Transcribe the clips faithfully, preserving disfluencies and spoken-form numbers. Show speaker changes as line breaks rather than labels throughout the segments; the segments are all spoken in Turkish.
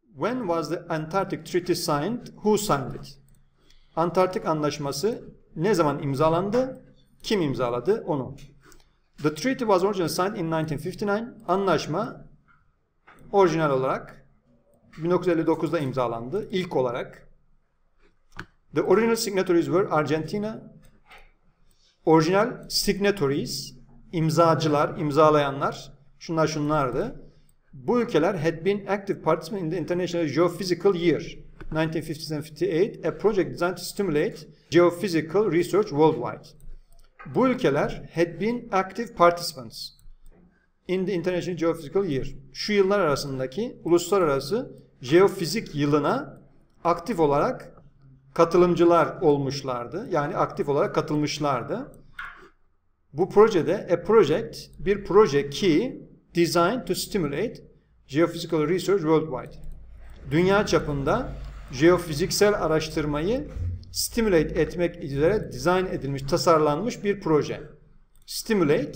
When was the Antarctic Treaty signed? Who signed it? Antarktik Anlaşması ne zaman imzalandı? Kim imzaladı onu? The treaty was originally signed in nineteen fifty-nine. Anlaşma orijinal olarak bin dokuz yüz elli dokuzda imzalandı. İlk olarak. The original signatories were Argentina. Orijinal signatories, imzacılar, imzalayanlar, şunlar şunlardı. Bu ülkeler had been active participants in the International Geophysical Year nineteen fifty-seven fifty-eight, a project designed to stimulate geophysical research worldwide. Bu ülkeler had been active participants in the International Geophysical Year. Şu yıllar arasındaki uluslararası jeofizik yılına aktif olarak katılımcılar olmuşlardı. Yani aktif olarak katılmışlardı. Bu projede a project, bir proje ki designed to stimulate geophysical research worldwide. Dünya çapında jeofiziksel araştırmayı stimulate etmek üzere dizayn edilmiş, tasarlanmış bir proje. Stimulate,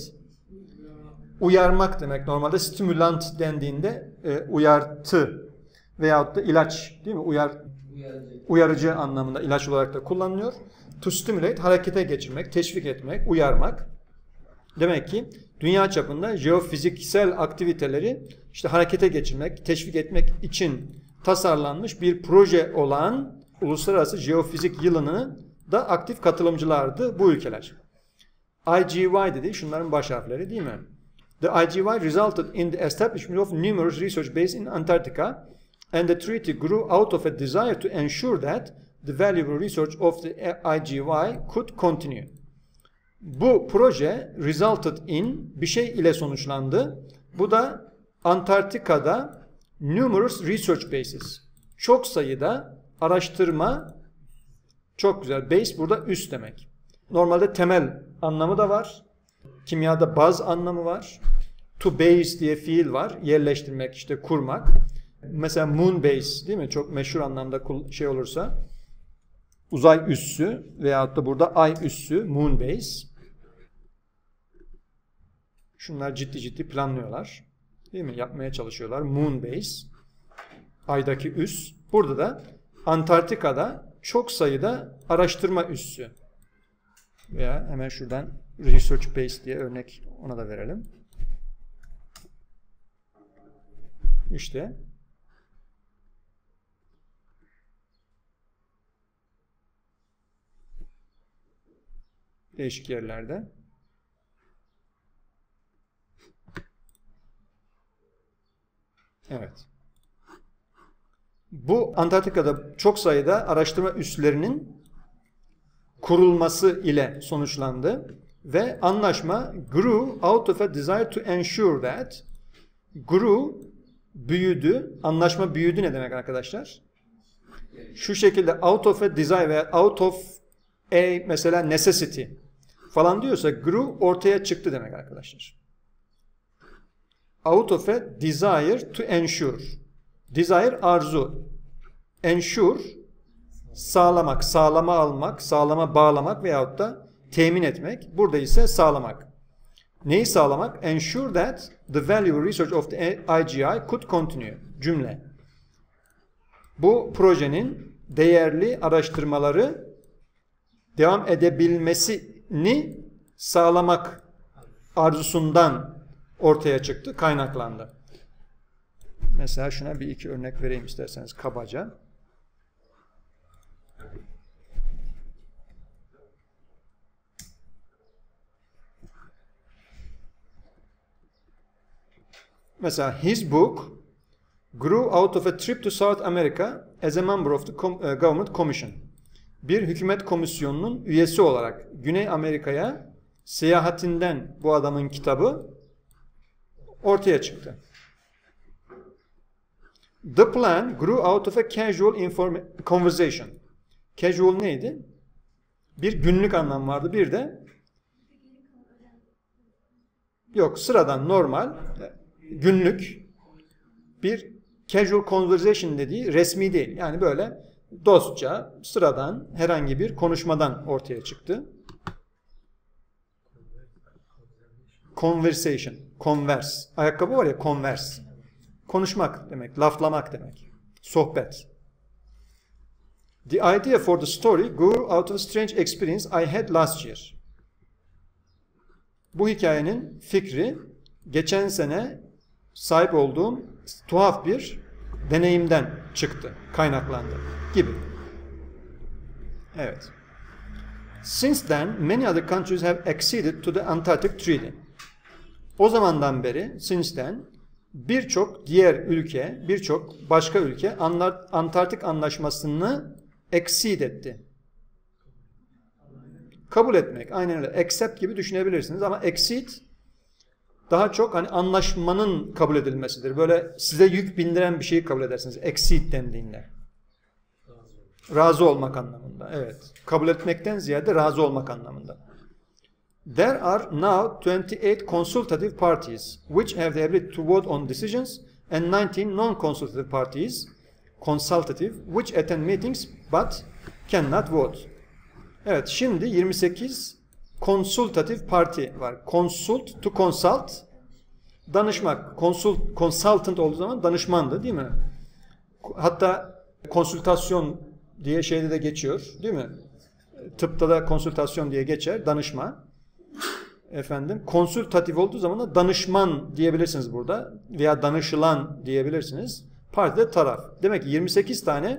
uyarmak demek. Normalde stimulant dendiğinde e, uyartı veyahut da ilaç, değil mi? Uyar, uyarıcı. uyarıcı anlamında ilaç olarak da kullanılıyor. To stimulate, harekete geçirmek, teşvik etmek, uyarmak. Demek ki dünya çapında jeofiziksel aktiviteleri işte harekete geçirmek, teşvik etmek için tasarlanmış bir proje olan Uluslararası Jeofizik Yılı'nın da aktif katılımcılardı bu ülkeler. I G Y dedi, şunların baş harfleri değil mi? The I G Y resulted in the establishment of numerous research bases in Antarctica and the treaty grew out of a desire to ensure that the valuable research of the I G Y could continue. Bu proje resulted in bir şey ile sonuçlandı. Bu da Antarktika'da numerous research bases. Çok sayıda araştırma, çok güzel. Base burada üs demek. Normalde temel anlamı da var. Kimyada baz anlamı var. To base diye fiil var. Yerleştirmek, işte kurmak. Mesela moon base değil mi? Çok meşhur anlamda şey olursa. Uzay üssü veyahut da burada ay üssü, moon base. Şunlar ciddi ciddi planlıyorlar. Değil mi? Yapmaya çalışıyorlar. Moon base. Aydaki üs. Burada da Antarktika'da çok sayıda araştırma üssü. Veya hemen şuradan research base diye örnek ona da verelim. İşte değişik yerlerde. Evet. Bu Antarktika'da çok sayıda araştırma üslerinin kurulması ile sonuçlandı ve anlaşma grew out of a desire to ensure that grew büyüdü. Anlaşma büyüdü ne demek arkadaşlar? Şu şekilde out of a desire veya out of a mesela necessity falan diyorsa grew ortaya çıktı demek arkadaşlar. Out of a desire to ensure. Desire arzu. Ensure sağlamak, sağlama almak, sağlama bağlamak veyahut da temin etmek. Burada ise sağlamak. Neyi sağlamak? Ensure that the valuable research of the I G I could continue. Cümle. Bu projenin değerli araştırmaları devam edebilmesini sağlamak arzusundan ortaya çıktı, kaynaklandı. Mesela şuna bir iki örnek vereyim isterseniz kabaca. Mesela his book grew out of a trip to South America as a member of the government commission. Bir hükümet komisyonunun üyesi olarak Güney Amerika'ya seyahatinden bu adamın kitabı ortaya çıktı. The plan grew out of a casual conversation. Casual neydi? Bir günlük anlam vardı. Bir de yok sıradan normal günlük bir casual conversation dediği resmi değil. Yani böyle dostça sıradan herhangi bir konuşmadan ortaya çıktı. Conversation, converse. Ayakkabı var ya converse. Konuşmak demek, laflamak demek. Sohbet. The idea for the story grew out of a strange experience I had last year. Bu hikayenin fikri geçen sene sahip olduğum tuhaf bir deneyimden çıktı, kaynaklandı gibi. Evet. Since then, many other countries have acceded to the Antarctic Treaty. O zamandan beri, since then, birçok diğer ülke, birçok başka ülke Antarktik Anlaşması'nı accede etti. Kabul etmek, aynen öyle. Accept gibi düşünebilirsiniz ama accede daha çok hani anlaşmanın kabul edilmesidir. Böyle size yük bindiren bir şeyi kabul edersiniz. Accede dendiğinde. Razı olmak anlamında. Evet. Kabul etmekten ziyade razı olmak anlamında. There are now twenty-eight consultative parties which have the ability to vote on decisions and nineteen non-consultative parties consultative which attend meetings but cannot vote. Evet, şimdi yirmi sekiz consultative parti var. Consult, to consult, danışmak. Consult, consultant olduğu zaman danışmandı değil mi? Hatta konsültasyon diye şeyde de geçiyor değil mi? Tıpta da konsültasyon diye geçer, danışma. Efendim, konsültatif olduğu zaman da danışman diyebilirsiniz burada veya danışılan diyebilirsiniz. Parti de taraf. Demek ki yirmi sekiz tane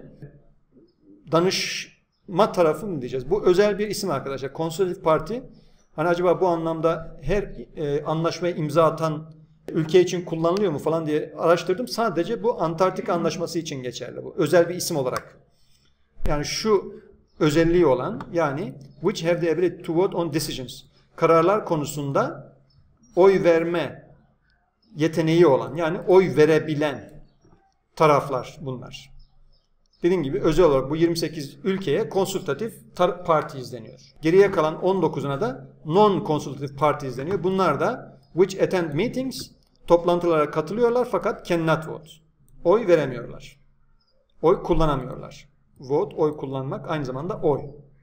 danışma tarafı mı diyeceğiz? Bu özel bir isim arkadaşlar. Konsültatif parti. Hani acaba bu anlamda her e, anlaşmaya imza atan ülke için kullanılıyor mu falan diye araştırdım. Sadece bu Antarktik Anlaşması için geçerli bu. Özel bir isim olarak. Yani şu özelliği olan, yani which have the ability to vote on decisions. Kararlar konusunda oy verme yeteneği olan, yani oy verebilen taraflar bunlar. Dediğim gibi özel olarak bu yirmi sekiz ülkeye konsultatif parti izleniyor. Geriye kalan on dokuzuna da non-konsultatif parti izleniyor. Bunlar da which attend meetings, toplantılara katılıyorlar fakat cannot vote. Oy veremiyorlar. Oy kullanamıyorlar. Vote, oy kullanmak, aynı zamanda oy.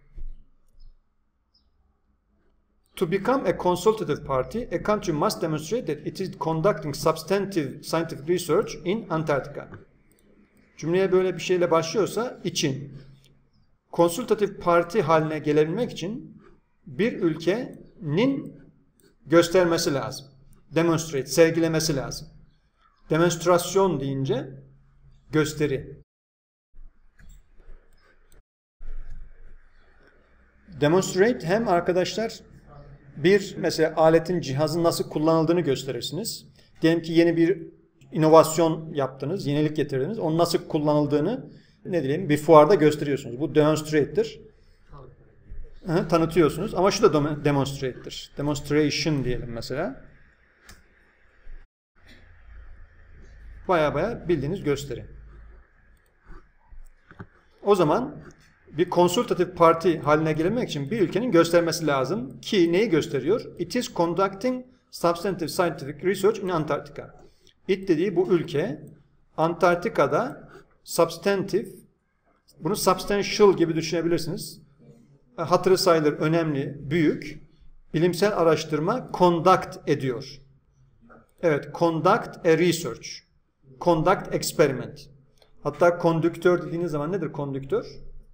To become a consultative party, a country must demonstrate that it is conducting substantive scientific research in Antarctica. Cümleye böyle bir şeyle başlıyorsa için. Konsultatif parti haline gelebilmek için bir ülkenin göstermesi lazım. Demonstrate, sergilemesi lazım. Demonstrasyon deyince gösteri. Demonstrate hem arkadaşlar bir mesela aletin, cihazın nasıl kullanıldığını gösterirsiniz. Diyelim ki yeni bir inovasyon yaptınız, yenilik getirdiniz. Onun nasıl kullanıldığını ne diyelim bir fuarda gösteriyorsunuz. Bu demonstrate'tir. Hı, tanıtıyorsunuz ama şu da demonstrate'tir. Demonstration diyelim mesela. Baya baya bildiğiniz gösteri. O zaman bir konsultatif parti haline gelmek için bir ülkenin göstermesi lazım ki neyi gösteriyor? It is conducting substantive scientific research in Antarctica. It dediği bu ülke Antarktika'da substantive, bunu substantial gibi düşünebilirsiniz. Hatırı sayılır, önemli, büyük bilimsel araştırma conduct ediyor. Evet, conduct a research. Conduct experiment. Hatta kondüktör dediğiniz zaman nedir kondüktör?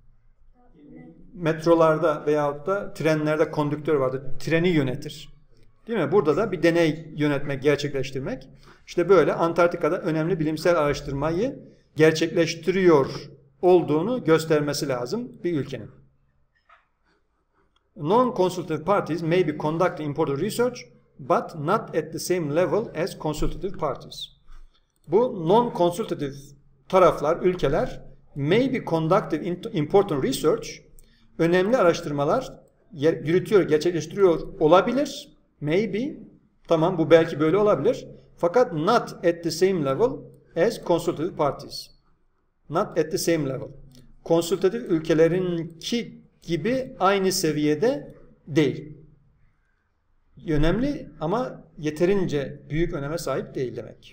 Metrolarda veyahut da trenlerde kondüktör vardır. Treni yönetir. Değil mi? Burada da bir deney yönetmek, gerçekleştirmek. İşte böyle Antarktika'da önemli bilimsel araştırmayı gerçekleştiriyor olduğunu göstermesi lazım bir ülkenin. Non-consultative parties may be conducting important research but not at the same level as consultative parties. Bu non-consultative taraflar, ülkeler may be conducting important research, önemli araştırmalar yürütüyor, gerçekleştiriyor olabilir. Maybe, tamam bu belki böyle olabilir. Fakat not at the same level as consultative parties. Not at the same level. Konsultatif ülkelerinki gibi aynı seviyede değil. Önemli ama yeterince büyük öneme sahip değil demek.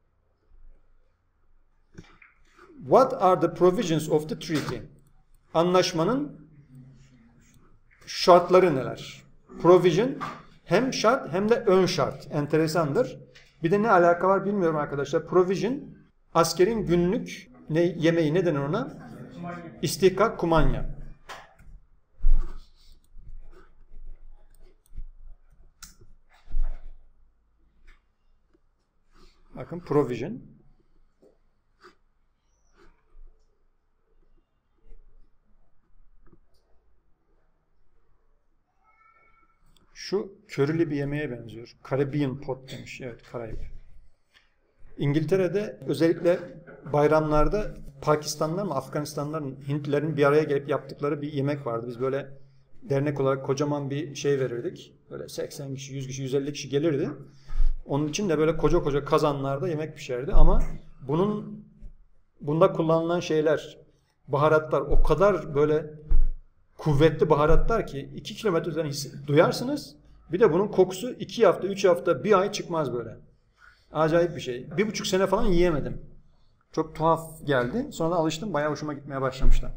What are the provisions of the treaty? Anlaşmanın şartları neler? Provision hem şart hem de ön şart. Enteresandır. Bir de ne alaka var bilmiyorum arkadaşlar. Provision askerin günlük ne, yemeği ne denir ona? İstihkak, kumanya. Bakın provision. Şu körülü bir yemeğe benziyor. Caribbean pot demiş. Evet, Karayip. İngiltere'de özellikle bayramlarda Pakistanlılar mı, Afganistanlıların, Hintlilerin bir araya gelip yaptıkları bir yemek vardı. Biz böyle dernek olarak kocaman bir şey verirdik. Böyle seksen kişi, yüz kişi, yüz elli kişi gelirdi. Onun için de böyle koca koca kazanlarda yemek pişerdi. Ama bunun bunda kullanılan şeyler, baharatlar o kadar böyle kuvvetli baharatlar ki iki kilometre üzerine duyarsınız. Bir de bunun kokusu iki hafta, üç hafta, bir ay çıkmaz böyle. Acayip bir şey. Bir buçuk sene falan yiyemedim. Çok tuhaf geldi. Sonra da alıştım. Bayağı hoşuma gitmeye başlamışlar.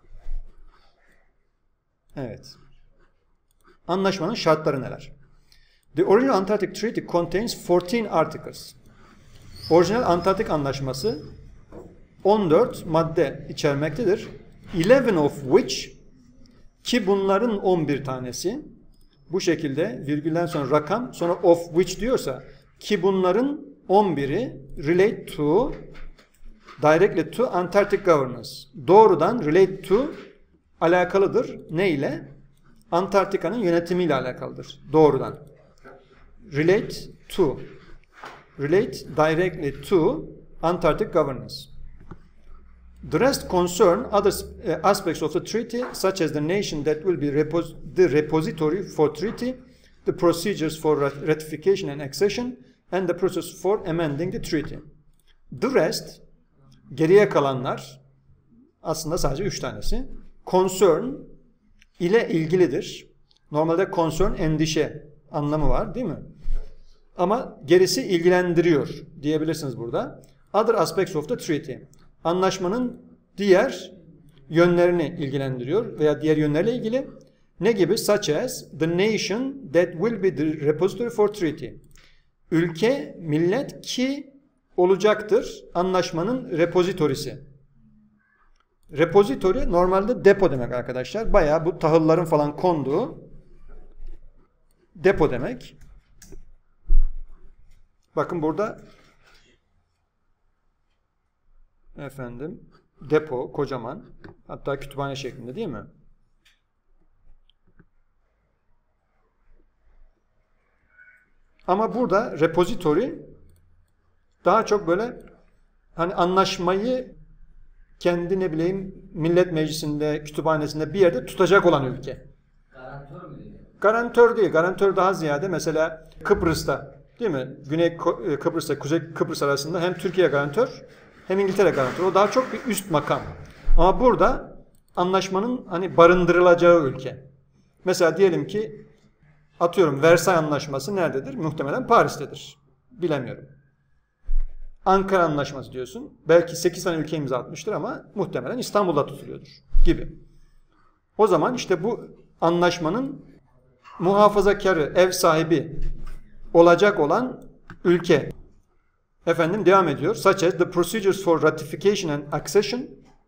Evet. Anlaşmanın şartları neler? The original Antarctic Treaty contains fourteen articles. Orijinal Antarktik Anlaşması on dört madde içermektedir. eleven of which, ki bunların on bir tanesi, bu şekilde virgülden sonra rakam, sonra of which diyorsa, ki bunların on biri relate to, directly to Antarctic governance. Doğrudan relate to alakalıdır. Ne ile? Antarktika'nın yönetimiyle alakalıdır. Doğrudan. Relate to. Relate directly to Antarctic governance. The rest concern other aspects of the treaty, such as the nation that will be repos the repository for treaty, the procedures for ratification and accession, and the process for amending the treaty. The rest, geriye kalanlar, aslında sadece üç tanesi, concern ile ilgilidir. Normalde concern endişe anlamı var, değil mi? Ama gerisi ilgilendiriyor diyebilirsiniz burada. Other aspects of the treaty. Anlaşmanın diğer yönlerini ilgilendiriyor veya diğer yönlerle ilgili. Ne gibi? Such as the nation that will be the repository for treaty. Ülke, millet ki olacaktır anlaşmanın repozitorisi. Repozitori normalde depo demek arkadaşlar. Bayağı bu tahılların falan konduğu depo demek. Bakın burada efendim depo kocaman, hatta kütüphane şeklinde, değil mi? Ama burada repository daha çok böyle hani anlaşmayı kendi ne bileyim millet meclisinde, kütüphanesinde bir yerde tutacak olan ülke.
Garantör mü diyor?
Garantör değil. Garantör daha ziyade mesela Kıbrıs'ta, değil mi? Güney Kıbrıs'ta, Kuzey Kıbrıs arasında hem Türkiye garantör hem İngiltere garantör. O daha çok bir üst makam. Ama burada anlaşmanın hani barındırılacağı ülke. Mesela diyelim ki atıyorum Versay Anlaşması nerededir? Muhtemelen Paris'tedir. Bilemiyorum. Ankara Anlaşması diyorsun. Belki sekiz tane ülke imza atmıştır ama muhtemelen İstanbul'da tutuluyordur gibi. O zaman işte bu anlaşmanın muhafazakarı, ev sahibi olacak olan ülke. Efendim devam ediyor. Such as the procedures for ratification and accession.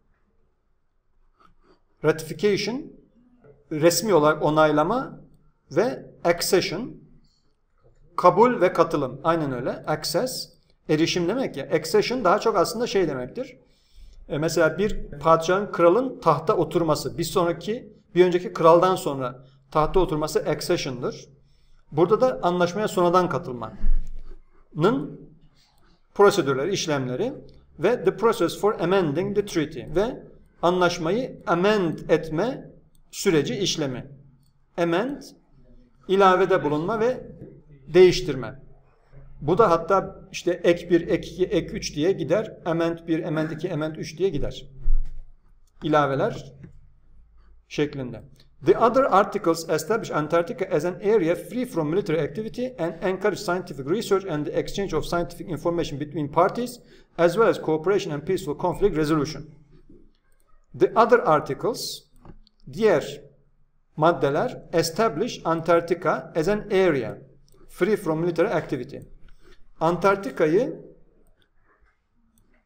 Ratification, resmi olarak onaylama ve accession, kabul ve katılım. Aynen öyle. Access, erişim demek ya. Accession daha çok aslında şey demektir. E mesela bir padişahın, kralın tahta oturması. Bir sonraki, bir önceki kraldan sonra tahta oturması accession'dır. Burada da anlaşmaya sonradan katılmanın prosedürleri, işlemleri ve the process for amending the treaty ve anlaşmayı amend etme süreci, işlemi. Amend, ilavede bulunma ve değiştirme. Bu da hatta işte ek bir, ek iki, ek üç diye gider. Amend bir, amend iki, amend üç diye gider. İlaveler şeklinde. The other articles establish Antarctica as an area free from military activity and encourage scientific research and the exchange of scientific information between parties, as well as cooperation and peaceful conflict resolution. The other articles, diğer maddeler, establish Antarctica as an area free from military activity. Antarktika'yı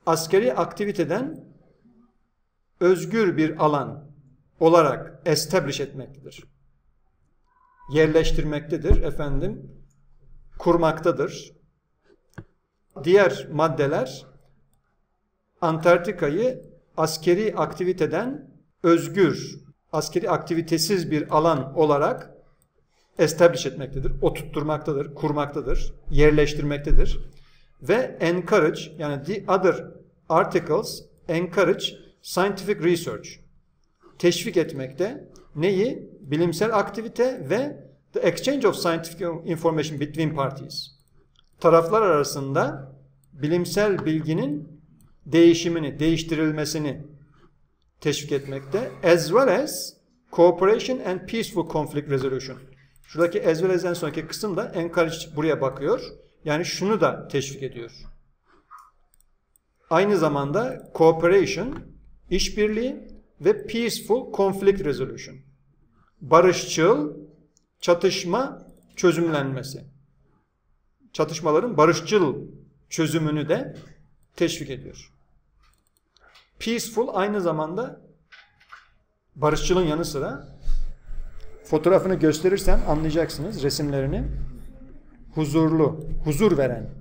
askeri aktiviteden özgür bir alan olarak establish etmektedir. Yerleştirmektedir, efendim, kurmaktadır. Diğer maddeler Antarktika'yı askeri aktiviteden özgür, askeri aktivitesiz bir alan olarak establish etmektedir, oturtturmaktadır, kurmaktadır, yerleştirmektedir. Ve encourage, yani the other articles encourage scientific research. Teşvik etmekte neyi? Bilimsel aktivite ve the exchange of scientific information between parties. Taraflar arasında bilimsel bilginin değişimini, değiştirilmesini teşvik etmekte. As well as cooperation and peaceful conflict resolution. Şuradaki as well as'den sonraki kısım da encourage buraya bakıyor. Yani şunu da teşvik ediyor. Aynı zamanda cooperation, işbirliği ve peaceful conflict resolution. Barışçıl çatışma çözümlenmesi. Çatışmaların barışçıl çözümünü de teşvik ediyor. Peaceful aynı zamanda barışçılın yanı sıra, fotoğrafını gösterirsem anlayacaksınız resimlerini. Huzurlu, huzur veren.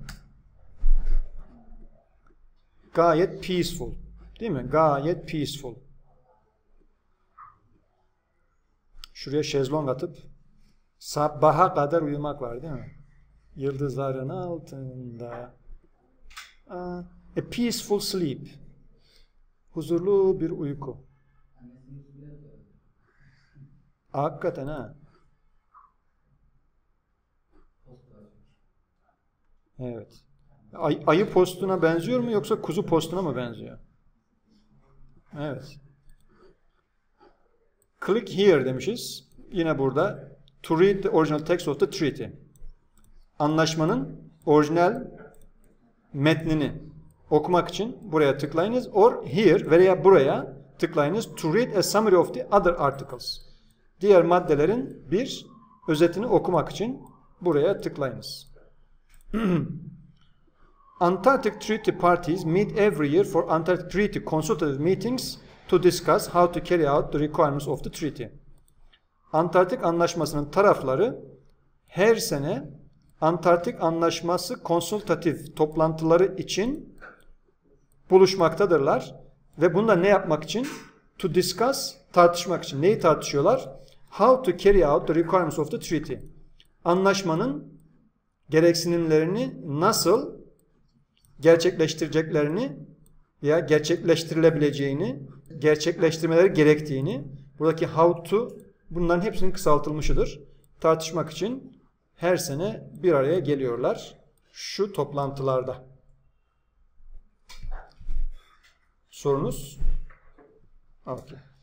Gayet peaceful. Değil mi? Gayet peaceful. Şuraya şezlong atıp sabaha kadar uyumak var değil mi? Yıldızların altında. A peaceful sleep. Huzurlu bir uyku. Hakikaten ha. Evet. Ay, ayı postuna benziyor mu yoksa kuzu postuna mı benziyor? Evet. Click here demişiz. Yine burada to read the original text of the treaty. Anlaşmanın orijinal metnini okumak için buraya tıklayınız. Or here veya buraya tıklayınız to read a summary of the other articles. Diğer maddelerin bir özetini okumak için buraya tıklayınız. Antarctic Treaty parties meet every year for Antarctic Treaty consultative meetings to discuss how to carry out the requirements of the treaty. Antarktik Anlaşması'nın tarafları her sene Antarktik Anlaşması konsultatif toplantıları için buluşmaktadırlar ve bunda ne yapmak için? To discuss, tartışmak için. Neyi tartışıyorlar? How to carry out the requirements of the treaty. Anlaşmanın gereksinimlerini nasıl gerçekleştireceklerini veya gerçekleştirilebileceğini, gerçekleştirmeleri gerektiğini, buradaki how to bunların hepsinin kısaltılmışıdır. Tartışmak için her sene bir araya geliyorlar şu toplantılarda. Sorunuz? Okay.